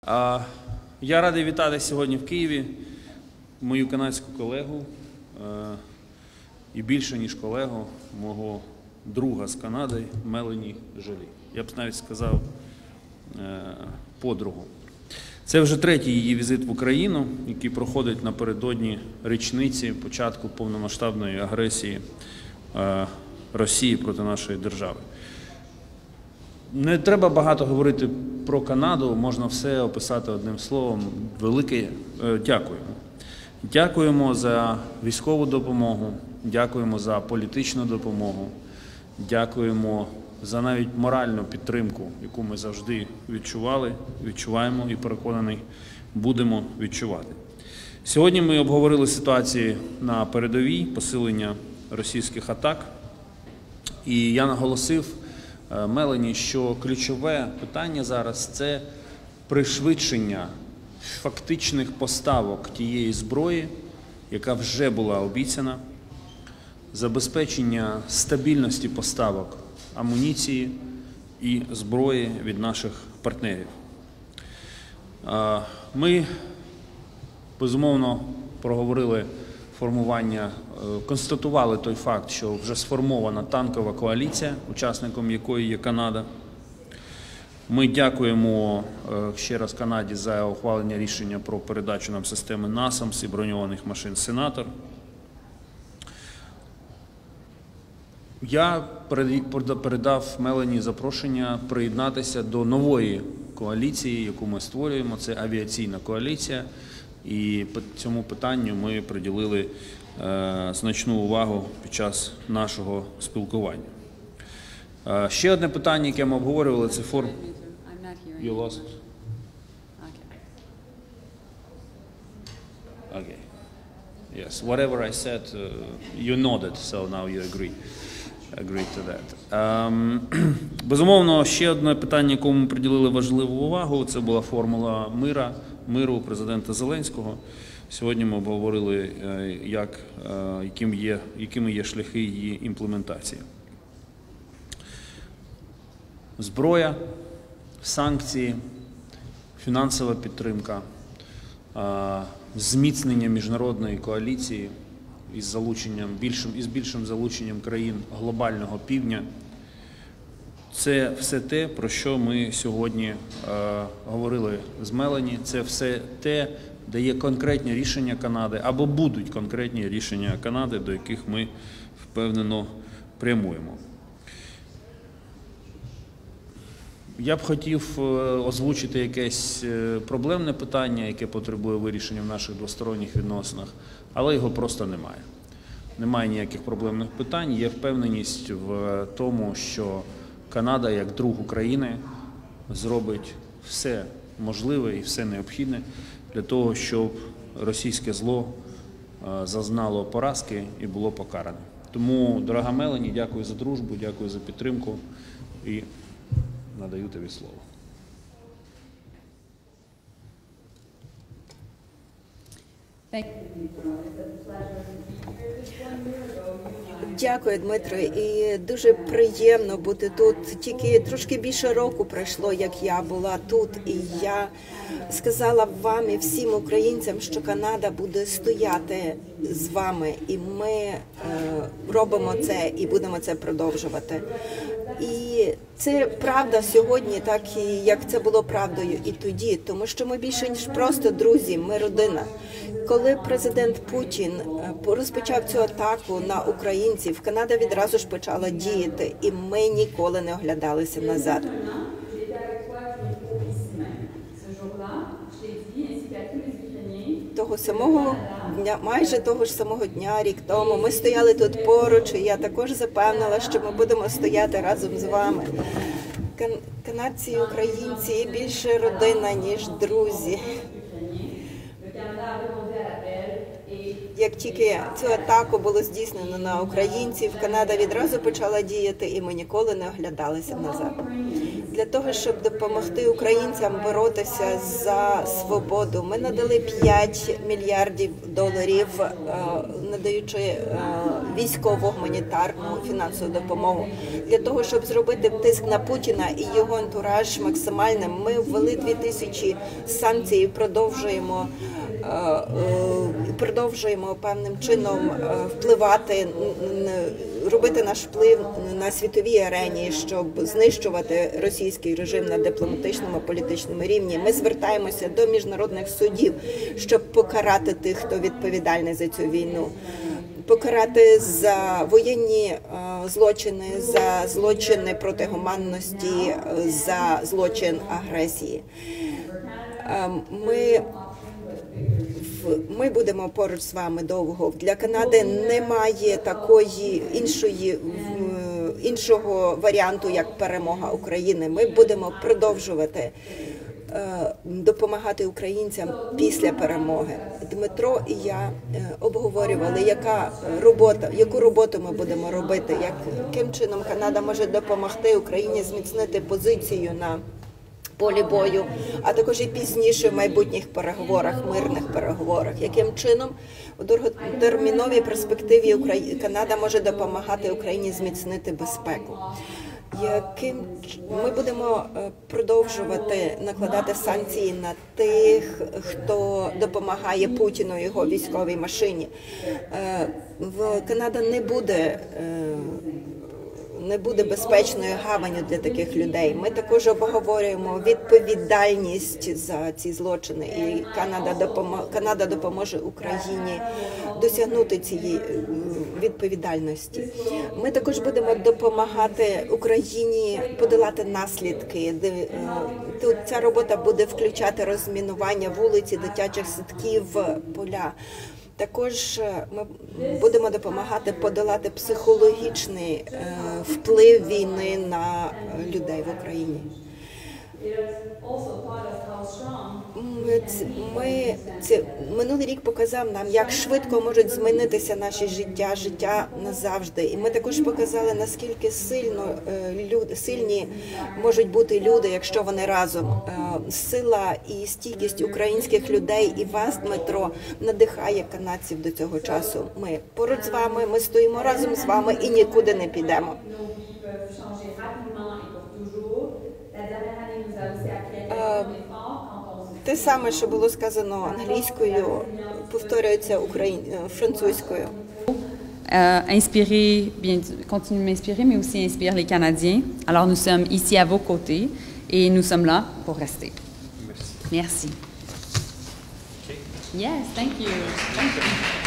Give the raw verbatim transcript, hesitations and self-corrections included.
Я радий вітати сьогодні в Києві мою канадську колегу і більше, ніж колегу, мого друга з Канади Мелані Жолі. Я б навіть сказав подругу. Це вже третій її візит в Україну, який проходить напередодні річниці початку повномасштабної агресії Росії проти нашої держави. Не треба багато говорити про Канаду, можна все описати одним словом. Велике дякуємо. Дякуємо за військову допомогу, дякуємо за політичну допомогу, дякуємо за навіть моральну підтримку, яку ми завжди відчували, відчуваємо і, переконаний, будемо відчувати. Сьогодні ми обговорили ситуацію на передовій, посилення російських атак, і я наголосив Мелані, що ключове питання зараз – це пришвидшення фактичних поставок тієї зброї, яка вже була обіцяна, забезпечення стабільності поставок амуніції і зброї від наших партнерів. Ми, безумовно, проговорили формування, констатували той факт, що вже сформована танкова коаліція, учасником якої є Канада. Ми дякуємо ще раз Канаді за ухвалення рішення про передачу нам системи насамс і броньованих машин «Сенатор». Я передав Мелані запрошення приєднатися до нової коаліції, яку ми створюємо. Це авіаційна коаліція. І по цьому питанню ми приділили е, значну увагу під час нашого спілкування. Е, ще одне питання, яке ми обговорювали, це форм... You lost? Okay. Yes, whatever I said, uh, you nodded, so now you agree. Agree to that. Um, безумовно, ще одне питання, якому ми приділили важливу увагу, це була формула мира, миру президента Зеленського. Сьогодні ми обговорили, як, яким є, якими є шляхи її імплементації. Зброя, санкції, фінансова підтримка, зміцнення міжнародної коаліції із залученням, більшим, із більшим залученням країн глобального півдня. Це все те, про що ми сьогодні е, говорили з Мелані. Це все те, де є конкретні рішення Канади, або будуть конкретні рішення Канади, до яких ми впевнено прямуємо. Я б хотів озвучити якесь проблемне питання, яке потребує вирішення в наших двосторонніх відносинах, але його просто немає. Немає ніяких проблемних питань, є впевненість в тому, що Канада, як друг України, зробить все можливе і все необхідне для того, щоб російське зло зазнало поразки і було покаране. Тому, дорога Мелані, дякую за дружбу, дякую за підтримку і надаю тобі слово. Дякую, Дмитро, і дуже приємно бути тут. Тільки трошки більше року пройшло, як я була тут, і я сказала вам і всім українцям, що Канада буде стояти з вами, і ми е, робимо це і будемо це продовжувати. І це правда сьогодні, так і як це було правдою і тоді, тому що ми більше ніж просто друзі, ми родина. Коли президент Путін розпочав цю атаку на українців, Канада відразу ж почала діяти, і ми ніколи не оглядалися назад. Того самого дня, майже того ж самого дня, рік тому, ми стояли тут поруч, і я також запевнила, що ми будемо стояти разом з вами. Кан канадці і українці більше родина, ніж друзі. Як тільки цю атаку було здійснено на українців, Канада відразу почала діяти, і ми ніколи не оглядалися назад. Для того, щоб допомогти українцям боротися за свободу, ми надали п'ять мільярдів доларів, надаючи військову, гуманітарну, фінансову допомогу. Для того, щоб зробити тиск на Путіна і його антураж максимальним, ми ввели дві тисячі санкцій і продовжуємо продовжуємо певним чином впливати, робити наш вплив на світовій арені, щоб знищувати російський режим на дипломатичному, політичному рівні. Ми звертаємося до міжнародних судів, щоб покарати тих, хто відповідальний за цю війну. Покарати за воєнні злочини, за злочини проти гуманності, за злочин агресії. Ми Ми будемо поруч з вами довго. Для Канади немає такої іншої, іншого варіанту, як перемога України. Ми будемо продовжувати допомагати українцям після перемоги. Дмитро і я обговорювали, яка робота, яку роботу ми будемо робити, яким чином Канада може допомогти Україні зміцнити позицію на полі бою, а також і пізніше в майбутніх переговорах, мирних переговорах. Яким чином у довготерміновій перспективі Канада може допомагати Україні зміцнити безпеку. Яким ми будемо продовжувати накладати санкції на тих, хто допомагає Путіну і його військовій машині. Канада не буде не буде безпечною гаванню для таких людей. Ми також обговорюємо відповідальність за ці злочини, і Канада допоможе, Канада допоможе Україні досягнути цієї відповідальності. Ми також будемо допомагати Україні подолати наслідки. Тут ця робота буде включати розмінування вулиці, дитячих садків, поля. Також ми будемо допомагати подолати психологічний вплив війни на людей в Україні. Ми, ми, це, минулий рік показав нам, як швидко можуть змінитися наші життя, життя назавжди. І ми також показали, наскільки сильно люди, сильні можуть бути люди, якщо вони разом. Сила і стійкість українських людей і вас, Дмитро, надихає канадців до цього часу. Ми поруч з вами, ми стоїмо разом з вами і нікуди не підемо. Те саме, що було сказано англійською, повторюється україн... французькою. Euh, inspirer, bien, continue de m'inspirer, mais aussi inspire les Canadiens. Alors nous sommes ici à vos côtés et nous sommes là pour rester. Merci. Merci. Okay. Yes, thank you. Thank you.